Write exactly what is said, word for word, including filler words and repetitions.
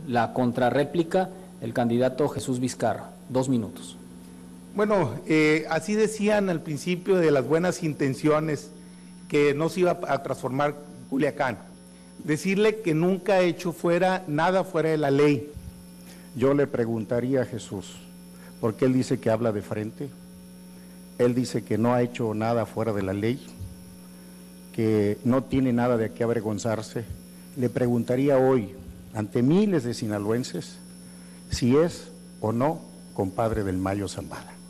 La contrarréplica, el candidato Jesús Vizcarra. Dos minutos. Bueno, eh, así decían al principio de las buenas intenciones que no se iba a transformar Culiacán. Decirle que nunca ha hecho fuera nada fuera de la ley. Yo le preguntaría a Jesús, porque él dice que habla de frente, él dice que no ha hecho nada fuera de la ley, que no tiene nada de qué avergonzarse. Le preguntaría hoy, ante miles de sinaloenses, si es o no compadre del Mayo Zambada.